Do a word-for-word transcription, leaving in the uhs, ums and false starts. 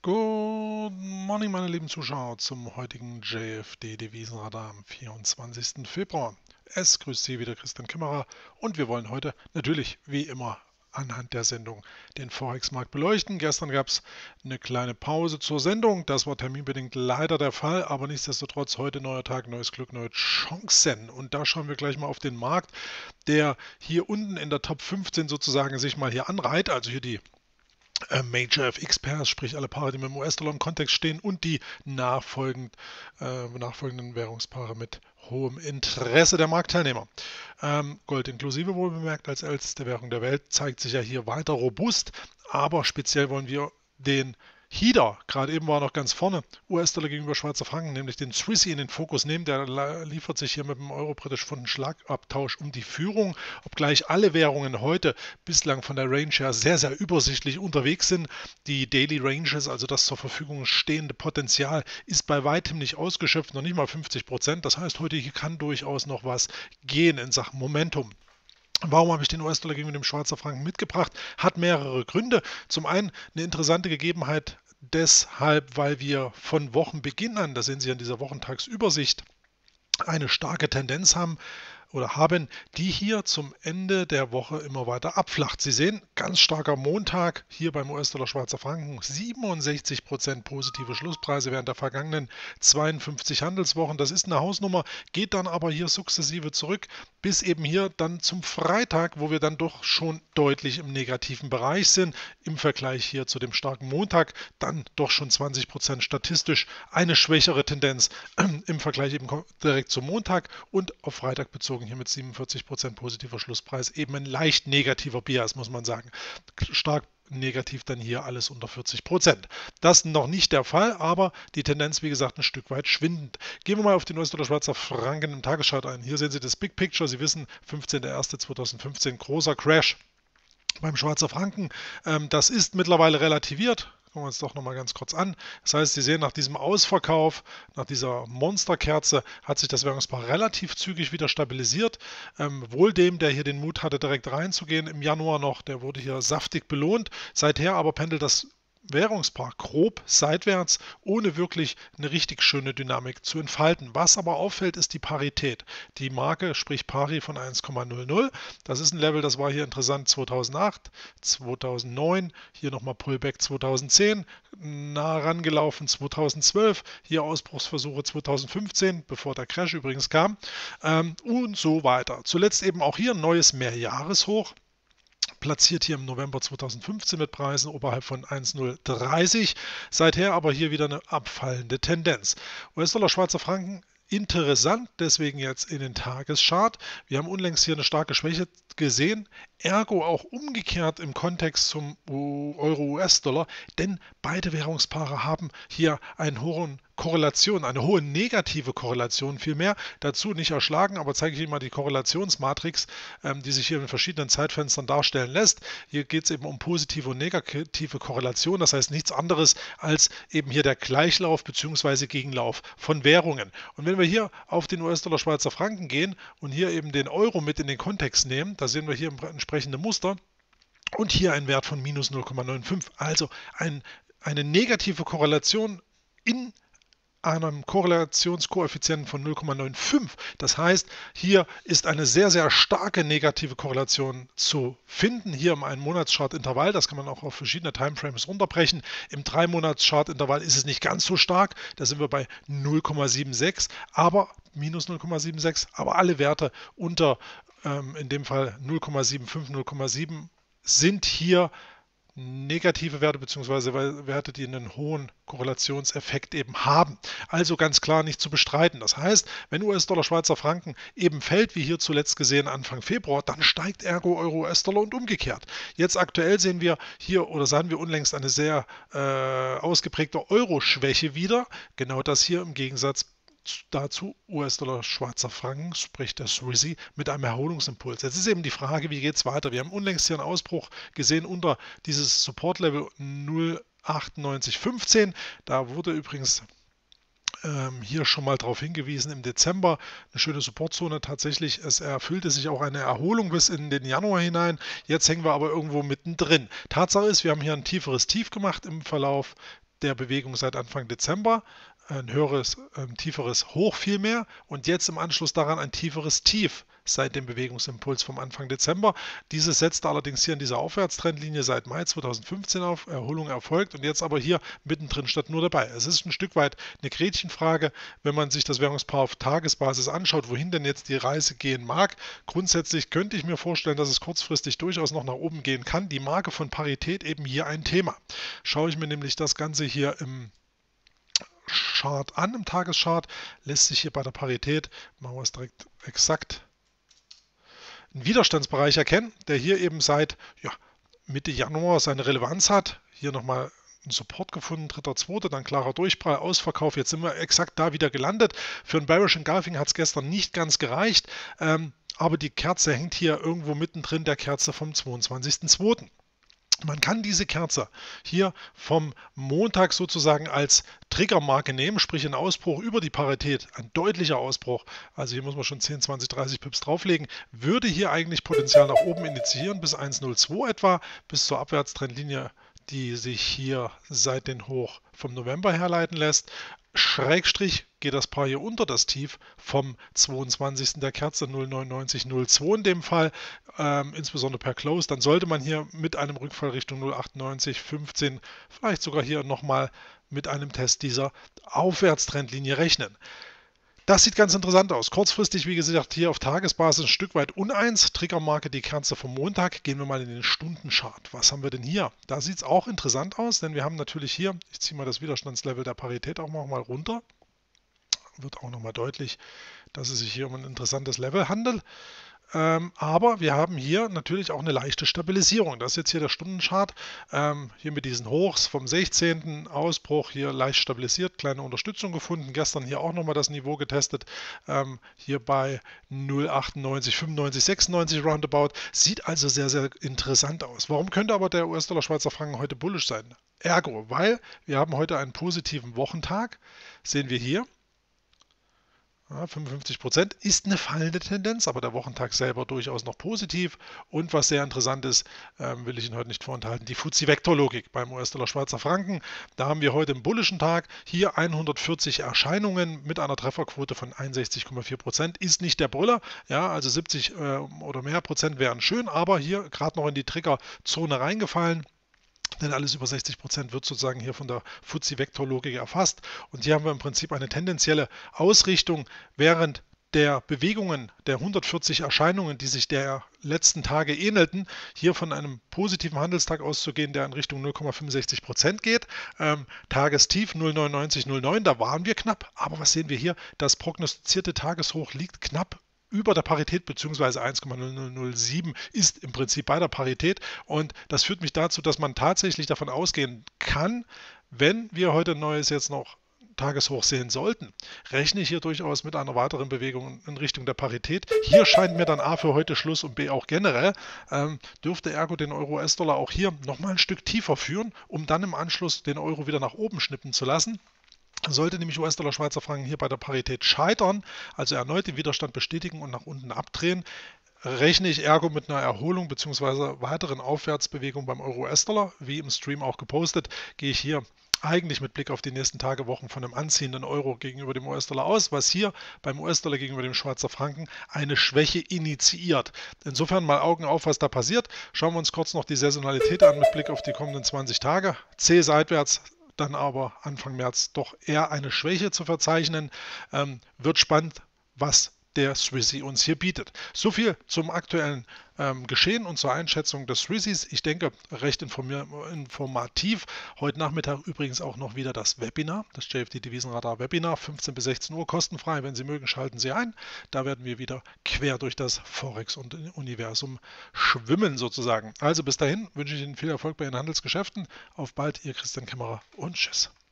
Good morning, meine lieben Zuschauer, zum heutigen J F D-Devisenradar am vierundzwanzigsten Februar. Es grüßt Sie wieder Christian Kimmerer und wir wollen heute natürlich wie immer anhand der Sendung den Forex-Markt beleuchten. Gestern gab es eine kleine Pause zur Sendung, das war terminbedingt leider der Fall, aber nichtsdestotrotz heute neuer Tag, neues Glück, neue Chancen. Und da schauen wir gleich mal auf den Markt, der hier unten in der Top fünfzehn sozusagen sich mal hier anreiht, also hier die Major F X Pairs, sprich alle Paare, die mit dem U S-Dollar im Kontext stehen und die nachfolgend, äh, nachfolgenden Währungspaare mit hohem Interesse der Marktteilnehmer. Ähm, Gold inklusive wohl bemerkt als älteste Währung der Welt zeigt sich ja hier weiter robust, aber speziell wollen wir den H I D A, gerade eben war er noch ganz vorne, U S-Dollar gegenüber Schweizer Franken, nämlich den Swissy in den Fokus nehmen. Der liefert sich hier mit dem Euro-Britisch Pfund einen Schlagabtausch um die Führung, obgleich alle Währungen heute bislang von der Range her sehr, sehr übersichtlich unterwegs sind. Die Daily Ranges, also das zur Verfügung stehende Potenzial, ist bei weitem nicht ausgeschöpft, noch nicht mal fünfzig Prozent. Das heißt, heute hier kann durchaus noch was gehen in Sachen Momentum. Warum habe ich den U S-Dollar gegenüber dem Schweizer Franken mitgebracht? Hat mehrere Gründe. Zum einen eine interessante Gegebenheit deshalb, weil wir von Wochenbeginn an, das sehen Sie an dieser Wochentagsübersicht, eine starke Tendenz haben oder haben, die hier zum Ende der Woche immer weiter abflacht. Sie sehen, ganz starker Montag hier beim U S-Dollar Schweizer Franken, siebenundsechzig Prozent positive Schlusspreise während der vergangenen zweiundfünfzig Handelswochen. Das ist eine Hausnummer, geht dann aber hier sukzessive zurück, bis eben hier dann zum Freitag, wo wir dann doch schon deutlich im negativen Bereich sind. Im Vergleich hier zu dem starken Montag dann doch schon zwanzig Prozent statistisch eine schwächere Tendenz im Vergleich eben direkt zum Montag und auf Freitag bezogen hier mit siebenundvierzig Prozent positiver Schlusspreis eben ein leicht negativer Bias, muss man sagen. Stark negativ dann hier alles unter vierzig Prozent. Das ist noch nicht der Fall, aber die Tendenz, wie gesagt, ein Stück weit schwindend. Gehen wir mal auf den U S-Dollar Schweizer Franken im Tageschart ein. Hier sehen Sie das Big Picture. Sie wissen, fünfzehnter erster zweitausendfünfzehn, großer Crash beim Schweizer Franken. Das ist mittlerweile relativiert. Gucken wir uns doch nochmal ganz kurz an. Das heißt, Sie sehen, nach diesem Ausverkauf, nach dieser Monsterkerze, hat sich das Währungspaar relativ zügig wieder stabilisiert. Ähm, wohl dem, der hier den Mut hatte, direkt reinzugehen im Januar noch, der wurde hier saftig belohnt. Seither aber pendelt das Währungspaar grob seitwärts, ohne wirklich eine richtig schöne Dynamik zu entfalten. Was aber auffällt, ist die Parität. Die Marke, sprich Pari von eins Komma null null. Das ist ein Level, das war hier interessant zweitausendacht, zweitausendneun, hier nochmal Pullback zweitausendzehn, nah rangelaufen zweitausendzwölf, hier Ausbruchsversuche zweitausendfünfzehn, bevor der Crash übrigens kam, ähm, und so weiter. Zuletzt eben auch hier ein neues Mehrjahreshoch, platziert hier im November zweitausendfünfzehn mit Preisen oberhalb von eins Komma null dreißig. Seither aber hier wieder eine abfallende Tendenz. U S-Dollar Schweizer Franken interessant, deswegen jetzt in den Tageschart. Wir haben unlängst hier eine starke Schwäche gesehen, ergo auch umgekehrt im Kontext zum Euro-U S-Dollar, denn beide Währungspaare haben hier einen hohen Korrelation, eine hohe negative Korrelation vielmehr. Dazu nicht erschlagen, aber zeige ich Ihnen mal die Korrelationsmatrix, ähm, die sich hier in verschiedenen Zeitfenstern darstellen lässt. Hier geht es eben um positive und negative Korrelation, das heißt nichts anderes als eben hier der Gleichlauf bzw. Gegenlauf von Währungen. Und wenn wir hier auf den U S-Dollar Schweizer Franken gehen und hier eben den Euro mit in den Kontext nehmen, da sehen wir hier entsprechende Muster und hier ein Wert von minus null Komma fünfundneunzig, also ein, eine negative Korrelation in einem Korrelationskoeffizienten von null Komma fünfundneunzig. Das heißt, hier ist eine sehr, sehr starke negative Korrelation zu finden. Hier im Ein-Monats-Chart-Intervall, das kann man auch auf verschiedene Timeframes runterbrechen. Im Drei-Monats-Chart-Intervall ist es nicht ganz so stark, da sind wir bei null Komma sechsundsiebzig, aber minus null Komma sechsundsiebzig, aber alle Werte unter, ähm, in dem Fall null Komma fünfundsiebzig, null Komma sieben, sind hier negative Werte bzw. Werte, die einen hohen Korrelationseffekt eben haben. Also ganz klar nicht zu bestreiten. Das heißt, wenn U S-Dollar Schweizer Franken eben fällt, wie hier zuletzt gesehen Anfang Februar, dann steigt ergo Euro U S-Dollar und umgekehrt. Jetzt aktuell sehen wir hier oder sahen wir unlängst eine sehr äh, ausgeprägte Euro-Schwäche wieder. Genau das hier im Gegensatz dazu U S-Dollar Schweizer Franken, sprich der Swissy, mit einem Erholungsimpuls. Jetzt ist eben die Frage, wie geht es weiter? Wir haben unlängst hier einen Ausbruch gesehen unter dieses Support-Level null Komma achtundneunzig fünfzehn. Da wurde übrigens ähm, hier schon mal darauf hingewiesen, im Dezember eine schöne Supportzone. Tatsächlich, es erfüllte sich auch eine Erholung bis in den Januar hinein. Jetzt hängen wir aber irgendwo mittendrin. Tatsache ist, wir haben hier ein tieferes Tief gemacht im Verlauf der Bewegung seit Anfang Dezember, ein höheres, ein tieferes Hoch vielmehr und jetzt im Anschluss daran ein tieferes Tief seit dem Bewegungsimpuls vom Anfang Dezember. Dieses setzte allerdings hier in dieser Aufwärtstrendlinie seit Mai zweitausendfünfzehn auf, Erholung erfolgt und jetzt aber hier mittendrin statt nur dabei. Es ist ein Stück weit eine Gretchenfrage, wenn man sich das Währungspaar auf Tagesbasis anschaut, wohin denn jetzt die Reise gehen mag. Grundsätzlich könnte ich mir vorstellen, dass es kurzfristig durchaus noch nach oben gehen kann. Die Marke von Parität eben hier ein Thema. Schaue ich mir nämlich das Ganze hier im Chart an, im Tageschart, lässt sich hier bei der Parität, machen wir es direkt exakt, einen Widerstandsbereich erkennen, der hier eben seit ja, Mitte Januar seine Relevanz hat. Hier nochmal einen Support gefunden, dritter zweiter dann klarer Durchprall, Ausverkauf. Jetzt sind wir exakt da wieder gelandet. Für ein Bearish Engulfing hat es gestern nicht ganz gereicht, ähm, aber die Kerze hängt hier irgendwo mittendrin der Kerze vom zweiundzwanzigsten zweiten Man kann diese Kerze hier vom Montag sozusagen als Triggermarke nehmen, sprich ein Ausbruch über die Parität, ein deutlicher Ausbruch, also hier muss man schon zehn, zwanzig, dreißig Pips drauflegen, würde hier eigentlich Potenzial nach oben initiieren bis eins Komma null zwei etwa, bis zur Abwärtstrendlinie, die sich hier seit den Hoch vom November herleiten lässt. Schrägstrich geht das Paar hier unter das Tief vom zweiundzwanzigsten der Kerze null Komma neunundneunzig null zwei in dem Fall, ähm, insbesondere per Close, dann sollte man hier mit einem Rückfall Richtung null Komma achtundneunzig fünfzehn, vielleicht sogar hier nochmal mit einem Test dieser Aufwärtstrendlinie rechnen. Das sieht ganz interessant aus. Kurzfristig, wie gesagt, hier auf Tagesbasis ein Stück weit uneins. Triggermarke die Kerze vom Montag. Gehen wir mal in den Stundenchart. Was haben wir denn hier? Da sieht es auch interessant aus, denn wir haben natürlich hier, ich ziehe mal das Widerstandslevel der Parität auch noch mal runter. Wird auch nochmal deutlich, dass es sich hier um ein interessantes Level handelt. Ähm, aber wir haben hier natürlich auch eine leichte Stabilisierung. Das ist jetzt hier der Stundenchart. Ähm, hier mit diesen Hochs vom sechzehnten Ausbruch hier leicht stabilisiert, kleine Unterstützung gefunden. Gestern hier auch nochmal das Niveau getestet. Ähm, hier bei null Komma achtundneunzig, fünfundneunzig, sechsundneunzig roundabout. Sieht also sehr, sehr interessant aus. Warum könnte aber der U S-Dollar-Schweizer Franken heute bullisch sein? Ergo, weil wir haben heute einen positiven Wochentag. Sehen wir hier. Ja, fünfundfünfzig Prozent ist eine fallende Tendenz, aber der Wochentag selber durchaus noch positiv. Und was sehr interessant ist, ähm, will ich Ihnen heute nicht vorenthalten, die F T S E-Vektorlogik beim U S-Dollar-Schweizer Franken. Da haben wir heute einen bullischen Tag. Hier hundertvierzig Erscheinungen mit einer Trefferquote von einundsechzig Komma vier Prozent. Ist nicht der Brüller, ja, also siebzig äh, oder mehr Prozent wären schön, aber hier gerade noch in die Triggerzone reingefallen. Denn alles über sechzig Prozent wird sozusagen hier von der F T S E-Vektorlogik erfasst. Und hier haben wir im Prinzip eine tendenzielle Ausrichtung, während der Bewegungen der hundertvierzig Erscheinungen, die sich der letzten Tage ähnelten, hier von einem positiven Handelstag auszugehen, der in Richtung null Komma fünfundsechzig Prozent geht. Ähm, Tagestief null Komma neunundneunzig null neun, da waren wir knapp. Aber was sehen wir hier? Das prognostizierte Tageshoch liegt knapp über der Parität bzw. eins Komma null null null sieben ist im Prinzip bei der Parität und das führt mich dazu, dass man tatsächlich davon ausgehen kann, wenn wir heute ein neues jetzt noch Tageshoch sehen sollten, rechne ich hier durchaus mit einer weiteren Bewegung in Richtung der Parität. Hier scheint mir dann A für heute Schluss und B auch generell, ähm, dürfte ergo den Euro-U S-Dollar auch hier nochmal ein Stück tiefer führen, um dann im Anschluss den Euro wieder nach oben schnippen zu lassen. Sollte nämlich U S-Dollar Schweizer Franken hier bei der Parität scheitern, also erneut den Widerstand bestätigen und nach unten abdrehen, rechne ich ergo mit einer Erholung bzw. weiteren Aufwärtsbewegung beim Euro-U S-Dollar. Wie im Stream auch gepostet, gehe ich hier eigentlich mit Blick auf die nächsten Tage, Wochen von einem anziehenden Euro gegenüber dem U S-Dollar aus, was hier beim U S-Dollar gegenüber dem Schweizer Franken eine Schwäche initiiert. Insofern mal Augen auf, was da passiert. Schauen wir uns kurz noch die Saisonalität an mit Blick auf die kommenden zwanzig Tage. C seitwärts, dann aber Anfang März doch eher eine Schwäche zu verzeichnen. Ähm, wird spannend, was der Swissy uns hier bietet. So viel zum aktuellen ähm, Geschehen und zur Einschätzung des Swissys. Ich denke, recht informativ. Heute Nachmittag übrigens auch noch wieder das Webinar, das J F D Devisenradar Webinar, fünfzehn bis sechzehn Uhr, kostenfrei. Wenn Sie mögen, schalten Sie ein. Da werden wir wieder quer durch das Forex und Universum schwimmen sozusagen. Also bis dahin wünsche ich Ihnen viel Erfolg bei Ihren Handelsgeschäften. Auf bald, Ihr Christian Kämmerer und tschüss.